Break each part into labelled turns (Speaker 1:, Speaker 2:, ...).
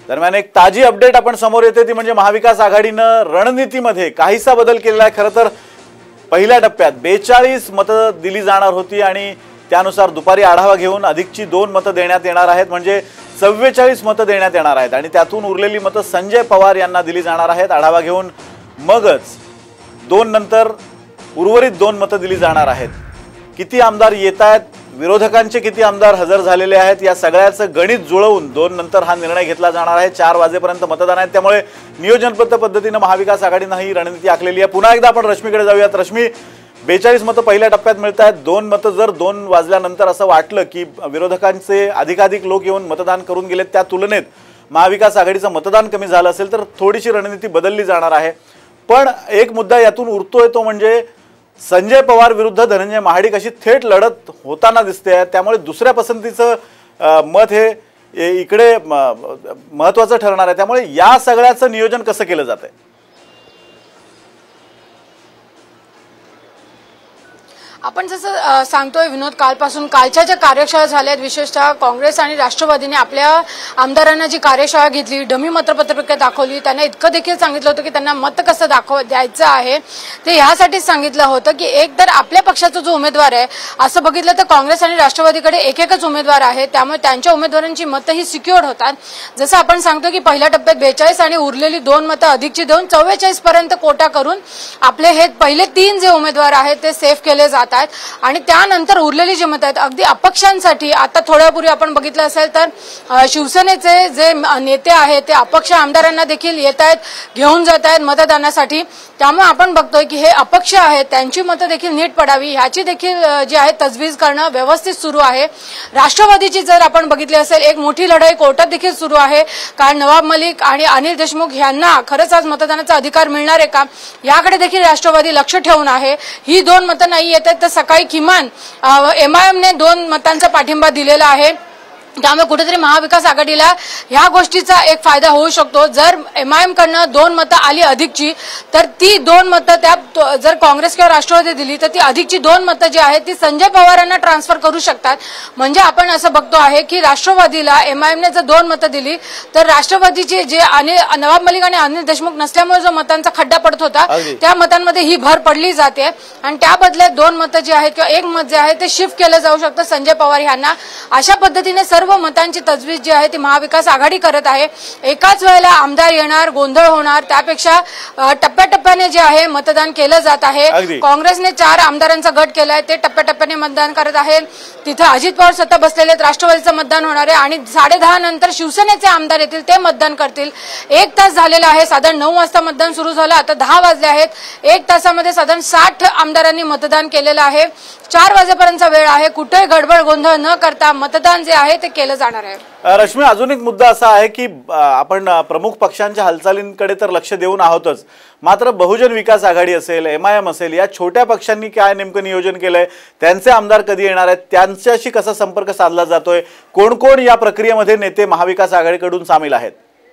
Speaker 1: दरम्यान एक ताजी अपडेट आपण समोर येते ती म्हणजे महाविकास आघाडीनं रणनीतीमध्ये काहीसा बदल केलेला आहे। खरं तर पहिल्या टप्प्यात 42 मतं दिली जाणार होती आणि त्यानुसार दुपारी आढावा घेऊन अधिकची 2 मतं देण्यात येणार आहेत, म्हणजे 44 मतं देण्यात येणार आहेत आणि त्यातून उरलेली मतं संजय पवार यांना दिली जाणार आहेत। आढावा घेऊन मगच 2 नंतर उर्वरित 2 मतं दिली जाणार आहेत। किती आमदार येत आहेत, विरोधकांचे किती आमदार हजर झालेले आहेत, या सगळ्याचं गणित जुळवून 2 नंतर हा निर्णय घेतला जाणार आहे। 4 वाजेपर्यंत मतदान आहे, त्यामुळे नियोजनबद्ध पद्धतीने महाविकास आघाडीने ही रणनीती आखलेली आहे। पुन्हा एकदा आपण रश्मीकडे जाऊयात। रश्मी, 42 मतं पहिल्या टप्प्यात मिळत आहेत, 2 मतं जर 2 वाजल्यानंतर असं वाटलं की विरोधकांचे अधिकाधिक लोक येऊन मतदान करून गेलेत, त्या तुलनेत महाविकास आघाडीचं मतदान कमी झालं असेल तर थोडीशी रणनीती बदलली जाणार आहे। पण एक मुद्दा यातून उरतोय तो म्हणजे संजय पवार विरुद्ध धनंजय महाडिक अशी थेट लढत होताना दिसते, त्यामुळे दुसऱ्या पसंतीचं मत हे इकडे महत्त्वाचं ठरणार आहे। त्यामुळे या सगळ्याचं नियोजन कसं केलं जातंय?
Speaker 2: आपण जसं सांगतोय विनोद, कालपासून कालच्या ज्या कार्यशाळा झाल्यात, विशेषतः काँग्रेस आणि राष्ट्रवादीने आपल्या आमदारांना जी कार्यशाळा घेतली, डमी मतपत्रिका दाखवली, त्यांना इतकं देखील सांगितलं होतं की त्यांना मत कसं द्यायचं आहे ते यासाठीच सांगितलं होतं की एक तर आपल्या पक्षाचा जो उमेदवार आहे, असं बघितलं तर काँग्रेस आणि राष्ट्रवादीकडे एकच उमेदवार आहे, त्यामुळे त्यांच्या उमेदवारांची मतं ही सिक्युअर्ड होतात। जसं आपण सांगतो की पहिल्या टप्प्यात 42 आणि उरलेली 2 मतं अधिकची देऊन 44 पर्यंत कोटा करून आपले हे पहिले 3 जे उमेदवार आहेत ते सेफ केले जातात आणि त्यानंतर उरलेली जी मतं आहेत अगदी अपक्षांसाठी, आता थोड्यापूर्वी आपण बघितलं असेल तर शिवसेनेचे जे नेते आहेत ते अपक्ष आमदारांना देखील येत आहेत, घेऊन जात आहेत मतदानासाठी। त्यामुळे आपण बघतोय की हे अपक्ष आहेत त्यांची मतं देखील नीट पडावी ह्याची देखील जी आहे तजवीज करणं व्यवस्थित सुरू आहे। राष्ट्रवादीची जर आपण बघितली असेल एक मोठी लढाई कोर्टात देखील सुरू आहे, कारण नवाब मलिक आणि अनिल देशमुख यांना खरंच आज मतदानाचा अधिकार मिळणार आहे का याकडे देखील राष्ट्रवादी लक्ष ठेवून आहे। ही 2 मतं नाही येत आहेत तर सकाळी किमान MIM ने 2 मतांचा पाठिंबा दिलेला आहे, त्यामुळे कुठेतरी महाविकास आघाडीला ह्या गोष्टीचा एक फायदा होऊ शकतो। जर MIM कडनं 2 मतं आली अधिकची तर ती 2 मतं त्या जर काँग्रेस किंवा राष्ट्रवादी दिली तर ती अधिकची 2 मतं जी आहेत ती संजय पवारांना ट्रान्सफर करू शकतात। म्हणजे आपण असं बघतो आहे की राष्ट्रवादीला MIM ने जर 2 मतं दिली तर राष्ट्रवादीचे जे नवाब मलिक आणि अनिल देशमुख नसल्यामुळे जो मतांचा खड्डा पडत होता त्या मतांमध्ये ही भर पडली जाते आणि त्या बदल्यात 2 मतं जी आहेत किंवा 1 मत जे आहे ते शिफ्ट केलं जाऊ शकतं संजय पवार यांना। अशा पद्धतीने सर्व मतांची तजवीज जी आहे ती महाविकास आघाडी करत आहे। एकाच वेळेला आमदार येणार, गोंधळ होणार, त्यापेक्षा टप्प्याटप्प्याने जे आहे मतदान केलं जात आहे। काँग्रेसने 4 आमदारांचा गट केलाय, ते टप्प्याटप्प्याने मतदान करत आहे। तिथे अजित पवार स्वतः बसलेले, राष्ट्रवादीचं मतदान होणार आहे आणि 10:30 नंतर शिवसेनेचे आमदार येतील, ते मतदान करतील। 1 तास झालेला आहे, साधारण 9 वाजता मतदान सुरू झालं, आता 10 वाजले आहेत। 1 तासामध्ये साधारण 60 आमदारांनी मतदान केलेलं आहे। 4 वाजेपर्यंतचा वेळ आहे, कुठेही गडबड गोंधळ न करता मतदान जे आहे ते केलं जाणार आहे।
Speaker 1: रश्मी, अजून एक मुद्दा असा आहे की आपण प्रमुख पक्षांच्या हालचालींकडे तर लक्ष देऊन आहोतच, मात्र बहुजन विकास आघाडी असेल, MIM असेल, या छोट्या पक्षांनी काय नेमकं नियोजन केलंय, त्यांचे आमदार कधी येणार आहेत, त्यांच्याशी कसा संपर्क साधला जातोय, कोण कोण या प्रक्रियेमध्ये नेते महाविकास आघाडीकडून सामील आहेत?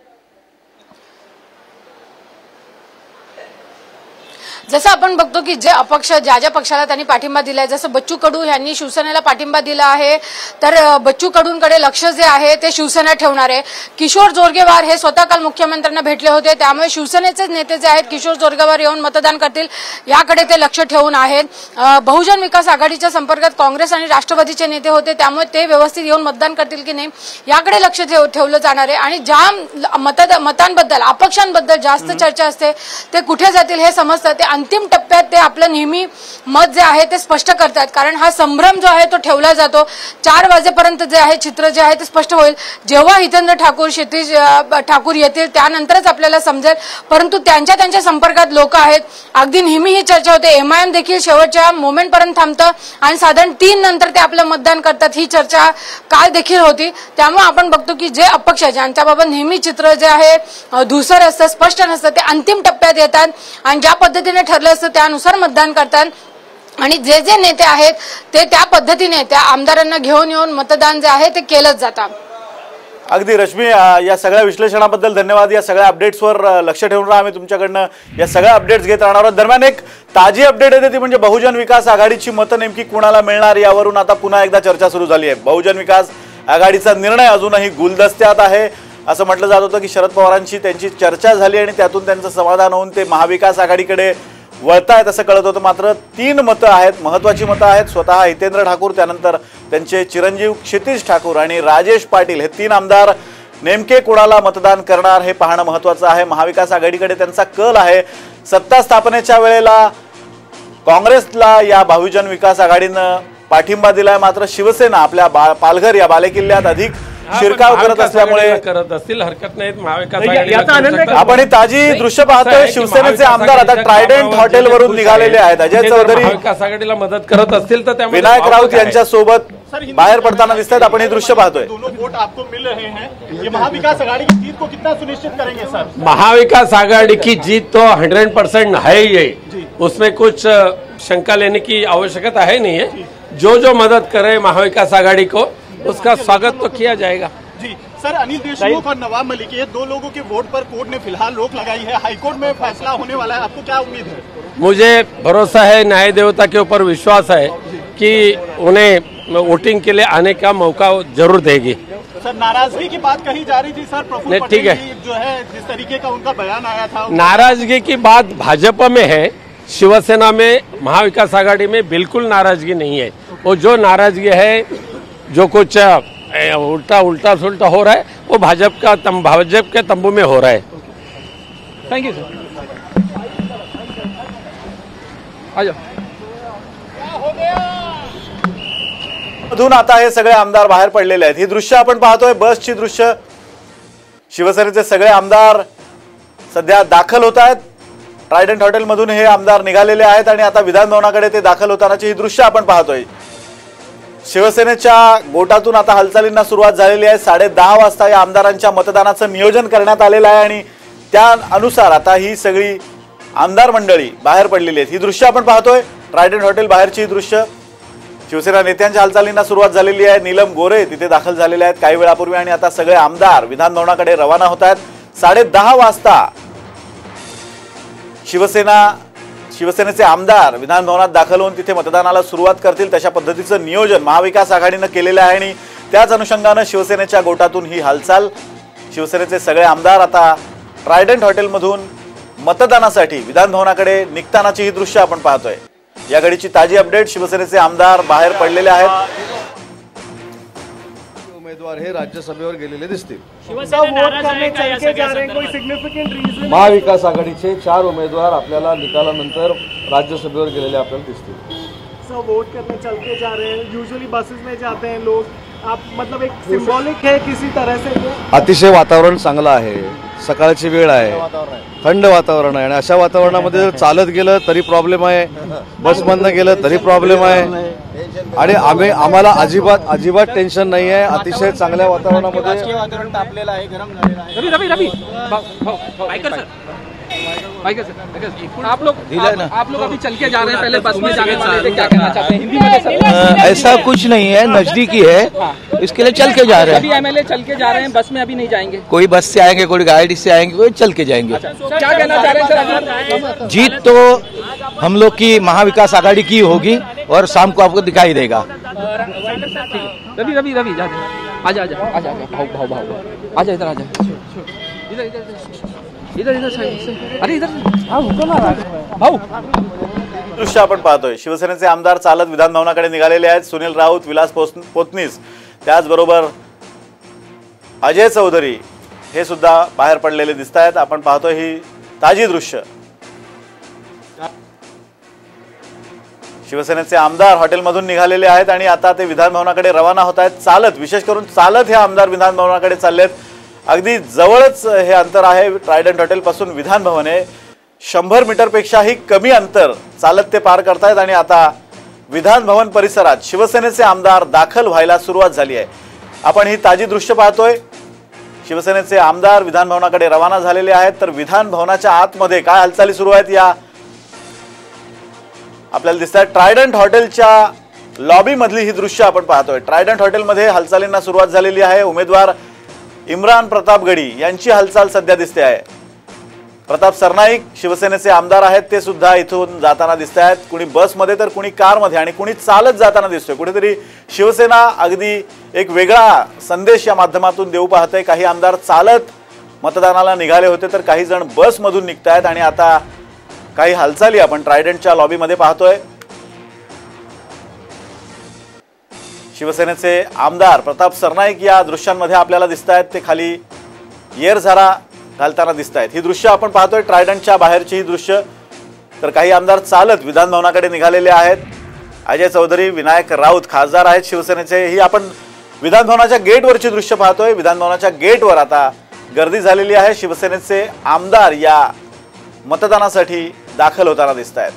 Speaker 2: जसं आपण बघतो की जे अपक्ष ज्या पक्षाला त्यांनी पाठिंबा दिलाय, जसं बच्चू कडू यांनी शिवसेनेला पाठिंबा दिला आहे तर बच्चू कडूंकडे लक्ष जे आहे ते शिवसेना ठेवणार आहे। किशोर जोरगेवार हे स्वतः काल मुख्यमंत्र्यांना भेटले होते, त्यामुळे शिवसेनेचे नेते जे आहेत किशोर जोरगेवार येऊन मतदान करतील याकडे ते लक्ष ठेवून आहेत। बहुजन विकास आघाडीच्या संपर्कात काँग्रेस आणि राष्ट्रवादीचे नेते होते, त्यामुळे ते व्यवस्थित येऊन मतदान करतील की नाही याकडे लक्ष ठेवलं जाणार आहे आणि ज्या मतांबद्दल अपक्षांबद्दल जास्त चर्चा असते ते कुठे जातील हे समजतं, ते अंतिम टप्प्यात ते आपलं नेहमी मत जे आहे ते स्पष्ट करतात, कारण हा संभ्रम जो आहे तो ठेवला जातो। 4 वाजेपर्यंत जे आहे चित्र जे आहे ते स्पष्ट होईल, जेव्हा हितेंद्र ठाकूर, क्षितिज ठाकूर येतील त्यानंतरच आपल्याला समजेल, परंतु त्यांच्या संपर्कात लोक आहेत। अगदी नेहमी ही चर्चा होते, MIM देखील शेवटच्या मोमेंट पर्यंत थांबतं आणि साधारण 3 नंतर ते आपलं मतदान करतात, ही चर्चा काल देखील होती। त्यामुळे आपण बघतो की जे अपक्ष ज्यांच्याबाबत नेहमी चित्र जे आहे धुसर असतं, स्पष्ट नसतं, ते अंतिम टप्प्यात येतात आणि ज्या पद्धतीने ठरलं असतं त्यानुसार मतदान करतात आणि जे नेते आहेत ते त्या पद्धतीने त्या आमदारांना घेऊन येऊन मतदान जे आहे ते केलंच जातं।
Speaker 1: अगदी रश्मी, या सगळ्या विश्लेषणाबद्दल धन्यवाद। या सगळ्या अपडेट्सवर लक्ष ठेवून राहा, आम्ही तुमच्याकडनं या सगळ्या अपडेट्स घेत राहणार आहोत। दरम्यान एक ताजी अपडेट येते ती म्हणजे बहुजन विकास आघाडीची मतं नेमकी कुणाला मिळणार यावरून आता पुन्हा एकदा चर्चा सुरू झाली आहे। बहुजन विकास आघाडीचा निर्णय अजूनही गुलदस्त्यात आहे। असं म्हटलं जात होतं की शरद पवारांची त्यांची चर्चा झाली आणि त्यातून त्यांचं समाधान होऊन ते महाविकास आघाडीकडे वळतायत असं कळत होतं। मात्र 3 मतं आहेत, महत्त्वाची मतं आहेत। स्वतः हितेंद्र ठाकूर, त्यानंतर त्यांचे चिरंजीव क्षितिज ठाकूर आणि राजेश पाटील हे 3 आमदार नेमके कोणाला मतदान करणार हे पाहणं महत्त्वाचं आहे। महाविकास आघाडीकडे त्यांचा कल आहे। सत्ता स्थापनेच्या वेळेला काँग्रेसला या बहुजन विकास आघाडीनं पाठिंबा दिलाय, मात्र शिवसेना आपल्या पालघर या बालेकिल्ल्यात अधिक शिरकाव करत असल्यामुळे
Speaker 3: करत असतील, हरकत नाहीत। महाविकास आघाडी
Speaker 1: आपण ही ताजी दृश्य पाहतोय। शिवसेनेचे आमदार आता ट्रायडंट हॉटेलवरून निघालेले आहेत। अजय चौधरी
Speaker 3: महाविकास आघाडीला मदत करत असतील तर त्यामुळे
Speaker 1: विनायक राऊत यांच्या सोबत बाहेर पडताना दिसतात। आपण हे दृश्य पाहतोय।
Speaker 4: दोनों वोट आपको मिल रहे हैं, ये महाविकास आघाड़ी की जीत को कितना सुनिश्चित करेंगे सर?
Speaker 3: महाविकास आघाड़ी की जीत तो 100% है ही है, उसमें कुछ शंका लेने की आवश्यकता है नहीं है। जो मदद करे महाविकास आघाड़ी को उसका स्वागत तो किया जाएगा।
Speaker 4: जी सर, अनिल देशमुख और नवाब मलिक, ये 2 लोगों के वोट पर कोर्ट ने फिलहाल रोक लगाई है। हाईकोर्ट में फैसला होने वाला है, आपको क्या उम्मीद है?
Speaker 3: मुझे भरोसा है, न्याय देवता के ऊपर विश्वास है कि उन्हें वोटिंग के लिए आने का मौका जरूर देगी।
Speaker 4: सर, नाराजगी की बात कही जा रही थी सर, प्रफुल्ल
Speaker 3: नहीं, ठीक
Speaker 4: पटेल
Speaker 3: है।
Speaker 4: जी जो है जिस तरीके का उनका बयान आया था,
Speaker 3: नाराजगी की बात भाजपा में है, शिवसेना में, महाविकास आघाड़ी में बिल्कुल नाराजगी नहीं है। वो जो नाराजगी है, जो कुछ उल्टा सुल्टा हो रहा है, वो भाजपा के तंबू में हो रहा है।
Speaker 5: Thank you sir. आ जाओ।
Speaker 1: मधून आता हे सगळे आमदार बाहेर पडलेले आहेत। ही दृश्य आपण पाहतोय, बसची दृश्य। शिवसेनेचे सगळे आमदार सध्या दाखल होत आहेत। ट्रायडंट हॉटेलमधून हे आमदार निघालेले आहेत आणि आता विधान भवनाकडे ते दाखल होतानाची ही दृश्य आपण पाहतोय। शिवसेनेच्या गोटातून आता हालचालींना सुरुवात झालेली आहे। 10:30 वाजता या आमदारांच्या मतदानाचं नियोजन करण्यात आलेलं आहे आणि त्या अनुसार आता ही सगळी आमदार मंडळी बाहेर पडलेली आहेत। ही दृश्य आपण पाहतोय, ट्रायडंट हॉटेल बाहेरची दृश्य। शिवसेना नेत्यांच्या हालचालींना सुरुवात झालेली आहे। नीलम गोरे तिथे दाखल झालेले आहेत काही वेळापूर्वी आणि आता सगळे आमदार विधान भवनाकडे रवाना होत आहेत। 10:30 वाजता शिवसेनेचे आमदार विधान भवनात दाखल होऊन तिथे मतदानाला सुरुवात करतील, तशा पद्धतीचं नियोजन महाविकास आघाडीनं केलेलं आहे आणि त्याच अनुषंगानं शिवसेनेच्या गोटातून ही हालचाल। शिवसेनेचे सगळे आमदार आता ट्रायडंट हॉटेलमधून मतदानासाठी विधान भवनाकडे निघतानाची ही दृश्य आपण पाहतोय। या घडीची ताजी अपडेट, शिवसेनेचे आमदार बाहेर पडलेले आहेत।
Speaker 6: उमेदवार हे राज्यसभेवर गेलेले दिसतील। महाविकास आघाडीचे 4 उमेदवार आपल्याला निकालानंतर राज्यसभेवर गेलेले आपल्याला दिसतील।
Speaker 7: वोट करने चल के जा रहे हैं, यूजुअली बसेस में जाते हैं लोग, आप मतलब एक सिंबॉलिक है किसी तरह से?
Speaker 6: अतिशय वातावरण चांगलं आहे, सकाळची वेळ आहे, थंड वातावरण आहे आणि अशा वातावरणामध्ये चालत गेलं तरी प्रॉब्लेम आहे, बसमधनं गेलं तरी प्रॉब्लेम आहे आणि आम्हाला अजिबात टेन्शन नाही आहे। अतिशय चांगल्या वातावरणामध्ये
Speaker 4: वातावरण तापलेलं आहे, गरम झालेलं आहे।
Speaker 5: रवि आप लोग अभी चल के जा रहे हैं, पहले बस में जाने वाले थे, क्या कहना चाहते हैं हिंदी में सर?
Speaker 8: ऐसा कुछ नहीं है, नजदीकी है, इसके लिए चल के जा रहे हैं।
Speaker 5: अभी एमएलए चल के जा रहे हैं, बस में अभी नहीं जाएंगे?
Speaker 8: कोई बस से आएंगे, कोई गाड़ी से आएंगे, कोई चल के जाएंगे।
Speaker 5: क्या कहना चाह रहे हैं सर?
Speaker 8: जीत तो हम लोग की महाविकास आघाड़ी की होगी और शाम को आपको दिखाई देगा।
Speaker 5: रवि जा आजा भाव आजा इधर आजा, इधर साइड से, अरे इधर भाऊ।
Speaker 1: दृश्य आपण पाहतोय, शिवसेनेचे आमदार चालत विधान भवनाकडे निघालेले आहेत। सुनील राऊत, विलास पोतनीस, त्याचबरोबर अजय चौधरी हे सुद्धा बाहेर पडलेले दिसत आहेत। आपण पाहतोय ही ताजी दृश्य। शिवसेनेचे आमदार हॉटेलमधून निघालेले आहेत आणि आता ते विधान भवनाकडे रवाना होत आहेत चालत। विशेष करून चालत हे आमदार विधान भवनाकडे चाललेत। अगदी जवळच हे अंतर आहे, ट्रायडंट हॉटेल पासून विधान भवन आहे। 100 मीटरपेक्षाही कमी अंतर चालत ते पार करतायत आणि आता विधान भवन परिसरात शिवसेनेचे आमदार दाखल व्हायला सुरुवात झाली आहे। आपण ही ताजी दृश्य पाहतोय। शिवसेनेचे आमदार विधान भवनाकडे रवाना झालेले आहेत, तर विधान भवनाच्या आतमध्ये काय हालचाली सुरू आहेत या आपल्याला दिसतात। ट्रायडंट हॉटेलच्या लॉबी मधली ही दृश्य आपण पाहतोय। ट्रायडंट हॉटेलमध्ये हालचालींना सुरुवात झालेली आहे। उमेदवार इम्रान प्रतापगडी यांची हालचाल सध्या दिसते आहे। प्रताप सरनाईक शिवसेनेचे आमदार आहेत, ते सुद्धा इथून जाताना दिसत आहेत. कुणी बसमध्ये तर कुणी कारमध्ये आणि कुणी चालत जाताना दिसतोय. कुठेतरी शिवसेना अगदी एक वेगळा संदेश या माध्यमातून देऊ पाहते. काही आमदार चालत मतदानाला निघाले होते तर काही जण बसमधून निघतायत आणि आता काही हालचाली आपण ट्रायडंटच्या लॉबीमध्ये पाहतोय. शिवसेनेचे आमदार प्रताप सरनाईक या दृश्यांमध्ये आपल्याला दिसत आहेत. ते खाली येरझारा घालताना दिसत आहेत. ही दृश्य आपण पाहतोय ट्रायडंटच्या बाहेरची ही दृश्य. तर काही आमदार चालत विधान भवनाकडे निघालेले आहेत. अजय चौधरी, विनायक राऊत खासदार आहेत शिवसेनेचे. ही आपण विधान भवनाच्या गेटवरची दृश्य पाहतोय. विधान भवनाच्या गेटवर आता गर्दी झालेली आहे. शिवसेनेचे आमदार या मतदानासाठी दाखल होताना दिसत आहेत.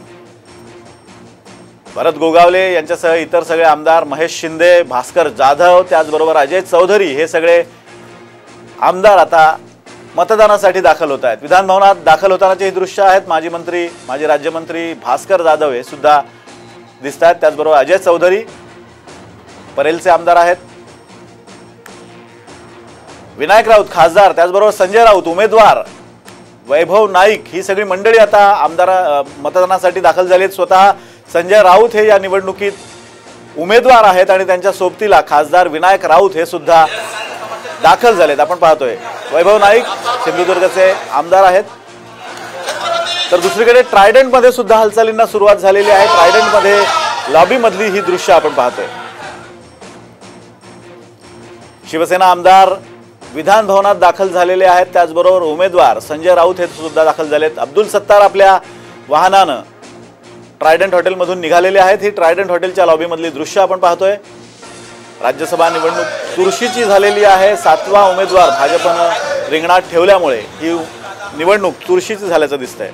Speaker 1: भरत गोगावले यांच्यासह इतर सगळे आमदार, महेश शिंदे, भास्कर जाधव, त्याचबरोबर अजय चौधरी, हे सगळे आमदार आता मतदानासाठी दाखल होत आहेत. विधान भवनात दाखल होतानाचे हे दृश्य आहेत. माजी मंत्री, माजी राज्यमंत्री भास्कर जाधव हे सुद्धा दिसत आहेत. त्याचबरोबर अजय चौधरी परेलचे आमदार आहेत. विनायक राऊत खासदार, त्याचबरोबर संजय राऊत उमेदवार, वैभव नाईक, ही सगळी मंडळी आता आमदार मतदानासाठी दाखल झाली आहेत. स्वतः संजय राऊत हे या निवडणुकीत उमेदवार आहेत आणि त्यांच्या सोबतीला खासदार विनायक राऊत हे सुद्धा दाखल झालेत. आपण पाहतोय वैभव नाईक सिंधुदुर्गचे आमदार आहेत. तर दुसरीकडे ट्रायडंटमध्ये सुद्धा हालचालींना सुरुवात झालेली आहे. ट्रायडंटमध्ये लॉबीमधली ही दृश्य आपण पाहतोय. शिवसेना आमदार विधान भवनात दाखल झालेले आहेत. त्याचबरोबर उमेदवार संजय राऊत हे सुद्धा दाखल झालेत. अब्दुल सत्तार आपल्या वाहनानं ट्रायडंट हॉटेलमधून निघालेले आहेत. ही ट्रायडंट हॉटेलच्या लॉबीमधली दृश्य आपण पाहतोय. राज्यसभा निवडणूक चुरशीची झालेली आहे. 7वा उमेदवार भाजपनं रिंगणात ठेवल्यामुळे ही निवडणूक चुरशीची झाल्याचं दिसतंय.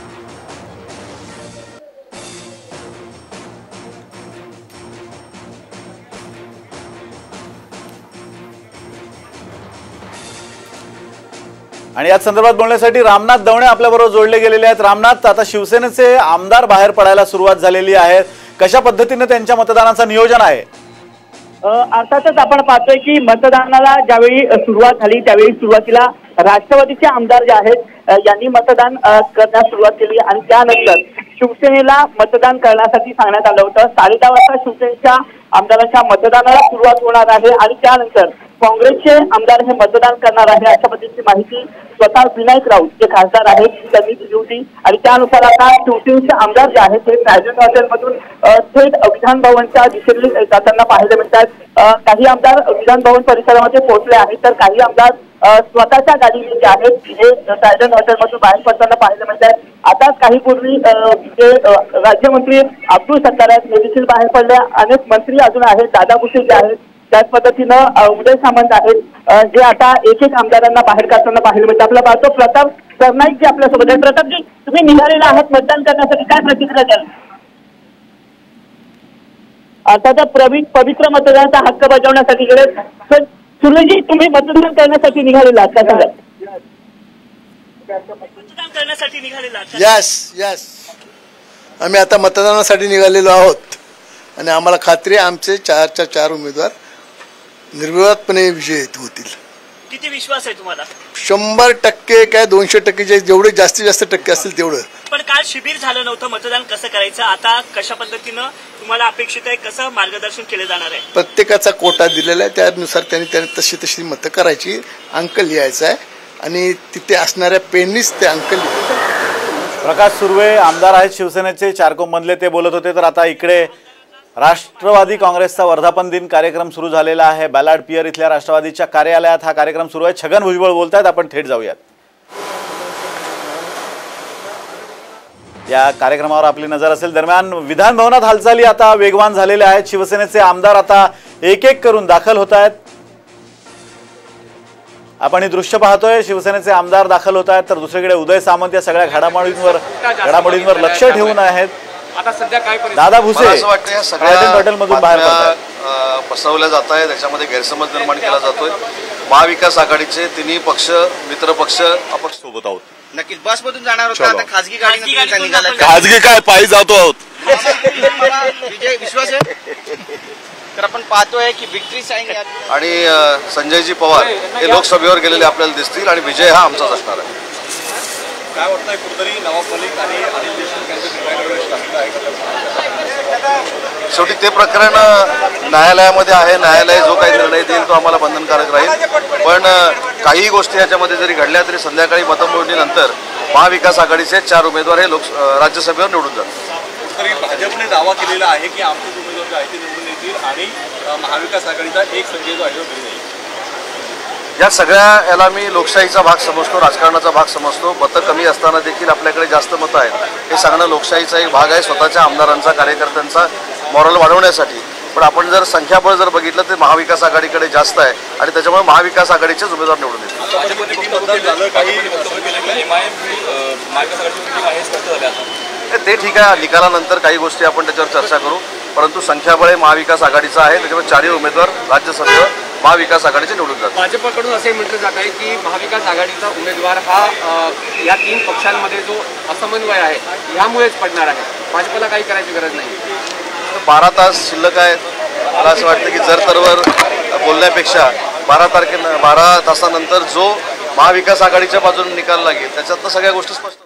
Speaker 1: आणि याच संदर्भात बोलण्यासाठी रामनाथ दवणे आपल्याबरोबर जोडले गेलेले आहेत. रामनाथ, आता शिवसेनेचे आमदार बाहेर पडायला सुरुवात झालेली आहे. कशा पद्धतीने त्यांच्या मतदानाचं नियोजन आहे?
Speaker 9: अर्थातच आपण पाहतोय की मतदानाला ज्यावेळी सुरुवात झाली त्यावेळी सुरुवातीला राष्ट्रवादीचे आमदार जे आहेत यांनी मतदान करण्यास सुरुवात केली आणि त्यानंतर शिवसेनेला मतदान करण्यासाठी सांगण्यात आलं होतं. 10:30 वाजता शिवसेनेच्या आमदारांच्या मतदानाला सुरुवात होणार आहे आणि त्यानंतर काँग्रेसचे आमदार हे मतदान करणार आहे, अशा पद्धतीची माहिती स्वतः विनायक राऊत जे खासदार आहेत त्यांनी दिली होती. आणि त्यानुसार आता शिवसेनेचे आमदार जे आहेत ते ट्रायडंट हॉटेलमधून थेट विधान भवनच्या दिशेने जाताना पाहायला मिळतात. काही आमदार विधान भवन परिसरामध्ये पोहोचले आहेत तर काही आमदार स्वतःच्या गाडीने जे आहेत हे ट्रायडंट हॉटेलमधून बाहेर पडताना पाहायला मिळतात. आता काही पूर्वी जे राज्यमंत्री अब्दुल सत्तार आहेत हे देखील बाहेर पडले. अनेक मंत्री अजून आहेत, दादा भुसे जे आहेत, त्याच पद्धतीनं उदय सामंत आहेत जे आता एक एक आमदारांना बाहेर काढताना पाहायला मिळतं. आपला पाहतो प्रताप सरनाईक जे आपल्यासोबत आहेत. प्रतापजी, तुम्ही निघालेला आहात मतदान करण्यासाठी, काय प्रतिक्रिया द्याल? अर्थात पवित्र मतदानाचा हक्क बजावण्यासाठी गेले. सुरेशजी, तुम्ही मतदान करण्यासाठी निघालेला आहात, काय सांगाल?
Speaker 10: मतदान करण्यासाठी निघालेला आहात?
Speaker 11: यस, आम्ही आता मतदानासाठी निघालेलो आहोत आणि आम्हाला खात्री आहे आमचे 4च्या 4 उमेदवार निर्विवादपणे विजयी होतील.
Speaker 10: किती विश्वास आहे तुम्हाला?
Speaker 11: 100% काय 200% जेवढे जास्तीत जास्त टक्के असतील तेवढं.
Speaker 10: पण काल शिबिर झालं नव्हतं, मतदान कसं करायचं, आता कशा पद्धतीनं तुम्हाला अपेक्षित आहे, कसं मार्गदर्शन केलं जाणार आहे?
Speaker 11: प्रत्येकाचा कोटा दिलेला आहे, त्यानुसार त्यांनी तशी मतं करायची, अंक लिहायचा आहे आणि तिथे असणाऱ्या पेननीच ते अंक लिहायचे.
Speaker 1: प्रकाश सुर्वे आमदार आहेत शिवसेनेचे, चारकोपमधले, ते बोलत होते. तर आता इकडे राष्ट्रवादी काँग्रेसचा वर्धापन दिन कार्यक्रम सुरू झालेला आहे. बॅलाड पियर इथल्या राष्ट्रवादीच्या कार्यालयात हा कार्यक्रम सुरू आहे. छगन भुजबळ बोलतायत, आपण थेट जाऊयात. या कार्यक्रमावर आपली नजर असेल. दरम्यान विधान भवनात हालचाली आता वेगवान झालेल्या आहेत. शिवसेनेचे आमदार आता एक एक करून दाखल होत आहेत. आपण हे दृश्य पाहतोय, शिवसेनेचे आमदार दाखल होत आहेत. तर दुसरीकडे उदय सामंत या सगळ्या घडामोडींवर लक्ष ठेवून आहेत.
Speaker 5: आता सध्या काय
Speaker 1: दादा भुसे
Speaker 6: असं वाटतं या सगळ्या
Speaker 1: हॉटेलमधून बाहेर पडतात,
Speaker 6: पसरवल्या जात आहे, त्याच्यामध्ये गैरसमज निर्माण केला जातोय. महाविकास आघाडीचे तिन्ही पक्ष, मित्र पक्ष अपक्ष सोबत आहोत.
Speaker 10: नक्कीच बसमधून जाणार होता, आता खासगी गाडी निघाला.
Speaker 6: खाजगी काय, पायी जातो आहोत.
Speaker 10: विजय विश्वास आहे. तर आपण पाहतोय की विक्ट्री साईन
Speaker 6: आणि संजयजी पवार हे लोकसभेवर गेलेले आपल्याला दिसतील आणि विजय हा आमचाच असणार आहे.
Speaker 12: काय वाटतंय कुठेतरी नवाब मलिक आणि अनिल देशमुख यांचं निर्णय टाकलं आहे का?
Speaker 6: शेवटी ते प्रकरण न्यायालयामध्ये आहे. न्यायालय जो काही निर्णय देईल तो आम्हाला बंधनकारक राहील. पण काही गोष्टी याच्यामध्ये जरी घडल्या तरी संध्याकाळी मतमोजणीनंतर महाविकास आघाडीचे 4 उमेदवार हे राज्यसभेवर निवडून जातात.
Speaker 12: तरी भाजपने दावा केलेला आहे की आमचे उमेदवार जे आहेत ते निवडून येतील आणि महाविकास आघाडीचा एक संजय जो आहे तो घरी येईल.
Speaker 6: या सगळ्या याला मी लोकशाहीचा भाग समजतो, राजकारणाचा भाग समजतो. मतं कमी असताना देखील आपल्याकडे जास्त मतं आहेत हे सांगणं लोकशाहीचा एक भाग आहे, स्वतःच्या आमदारांचा कार्यकर्त्यांचा मॉरल वाढवण्यासाठी. पण आपण जर संख्याबळ जर बघितलं तर महाविकास आघाडीकडे जास्त आहे आणि त्याच्यामुळे महाविकास आघाडीचेच उमेदवार निवडून येतील. ते ठीक आहे, निकालानंतर काही गोष्टी आपण त्याच्यावर चर्चा करू. परंतु संख्याबळ हे महाविकास आघाडीचं आहे, त्याच्यामुळे 4 उमेदवार राज्यसभेवर महाविकास आघाडीचे निवडून जातात.
Speaker 5: भाजपकडून असे म्हटलं जात आहे की महाविकास आघाडीचा उमेदवार हा या 3 पक्षांमध्ये जो असमन्वय आहे यामुळेच पडणार आहे. भाजपला काही करायची गरज नाही.
Speaker 6: 12 तास शिल्लक आहे. मला असं वाटतं की जर तरवर बोलण्यापेक्षा 12 तासानंतर जो महाविकास आघाडीच्या बाजूने निकाल लागेल त्याच्यातनं सगळ्या गोष्टी स्पष्ट